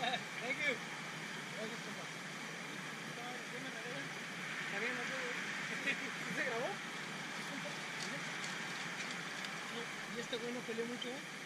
Thank you. Gracias, compa. Está bien, no sé. ¿Sí se grabó? Sí, compa. ¿Y este güey no peleó mucho, eh?